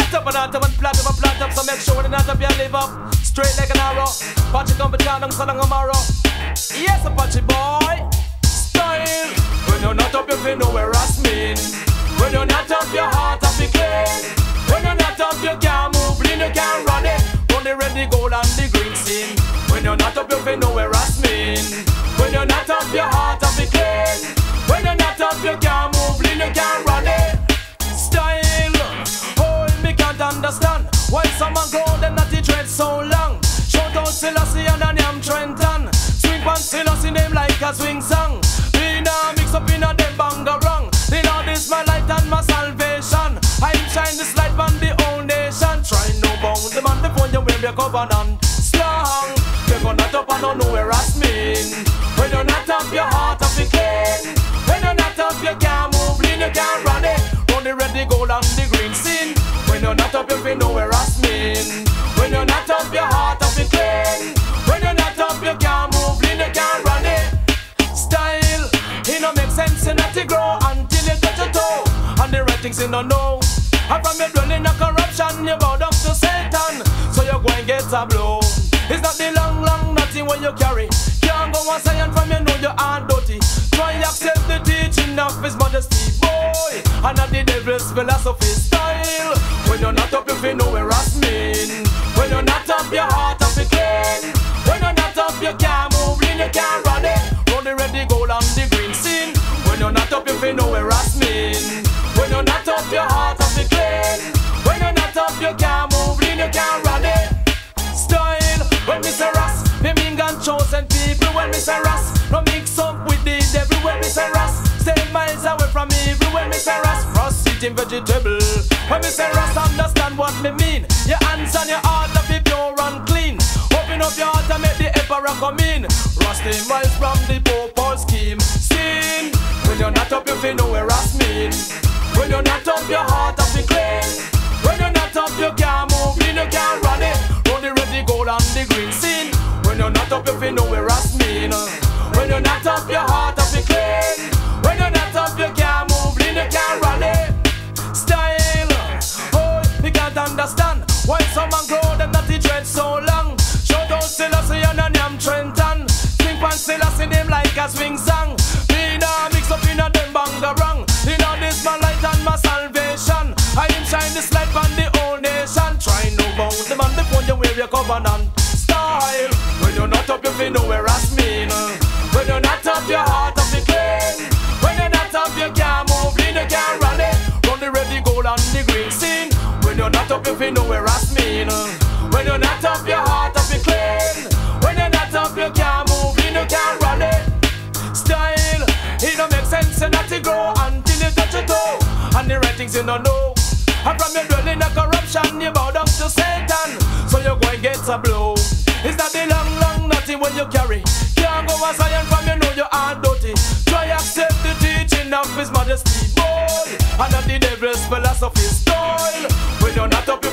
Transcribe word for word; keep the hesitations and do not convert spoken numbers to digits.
Plant up and out up and plant up and plant up. So make sure when not up you live up straight like an arrow. Apache come down and son tomorrow. Yes, Apache boy. Style. When you're not up, you feel know where us mean. When you're not up, your heart up be clean. When you're not up, you can't move, lean, you can't run it. Run the red, the gold and the green scene. When you're not up, you feel know where us mean. When you're not up, your heart up be clean. When you're not up, you can't move, lean, you can't run it. Style. Oh, me can't understand why someone go them not the dread so long. Shout out Selassie and I am Trenton. Swing pan Selassie name like a swing song. Me nah mix up in a them banga wrong. The Lord is my light and my salvation. I shine this light on the whole nation. Try no bound the man before you wear your covenant. Slang, you're gonna top and don't know where us mean. When you're not up, your heart up be clean. When you're not up, you can't move, lean, you can't run it. Run the red, the gold and the green scene. When you're not up, you feel know where us mean. When you're not up, your heart up be clean. When you're not up, you can't move, lean, you can't run it. Style, it don't make sense, you not to grow until you touch your toe. And the right things you don't know. And from your dwelling of corruption, you bow down to Satan. So you go and get a blow. It's not the long, long nothing when you carry. Can't go and say and from you know you are dirty. Try accept the teaching of his modesty, boy. And not the devil's philosophy style. When you're not up, you feel know where us mean. When you're not up, your heart up be clean. When you're not up, you can't move, lean, you can't run it. Run the red, the gold and the green scene. When you're not up, you feel know where us mean. When you're not up, your heart up be clean. When you're not up, you can't move, lean, you can't run it. Style, when me say Ras, me mean God chosen people. When me say Ras, no mix up with the devil. When me say Ras, stay miles away from evil. When me say Ras, Ras eating vegetable. When me say Ras, understand what me mean. Your hands and your heart to be pure and clean. Open up your heart and make the emperor come in. Ras stay miles from the purple scheme. Sin, when you're not up, you feel know where Ras mean. When you're not up, your heart up be clean. When you're not up, you can't move, lean, you can't run it. Run the red, the gold and the green scene. When you're not up, you feel know where us mean. When you're not up, your heart up be clean. When you're not up, you can't move, lean, you can't run it. Style, oh, you can't understand why someone grow them not the dread so long. Shout out Selassie and I am Trenton. Swing pan Selassie name like a swing song. Me nah mix up in a them banga wrong. You know this my light and my salvation. I am shine this light on the whole nation. Try no bound the man before you wear your covenant. Style, when you're not up, you feel know where us mean. When you're not up, your heart up be clean. When you're not up, you can't move, lean, you can't run it. Run the red, the gold and the green scene. When you're not up, you feel know where us mean. When you're not up, your heart up be clean. When you're not up, you can't move, lean, you can't run it. Style, it don't make sense, you not to grow until you touch your toe. And the right things you don't know. And from your dwelling of corruption, you bow down to Satan. So you go and get a blow. It's not the long, long nothing when you carry. Can't go as iron from you know you are dirty. Try accept the teaching of his modesty, boy. And not the devil's philosophy style. When you're not up,